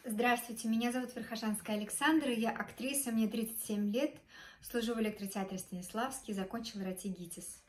Здравствуйте, меня зовут Верхошанская Александра, я актриса, мне 37 лет, служу в электротеатре Станиславский, закончила РАТИ ГИТИС.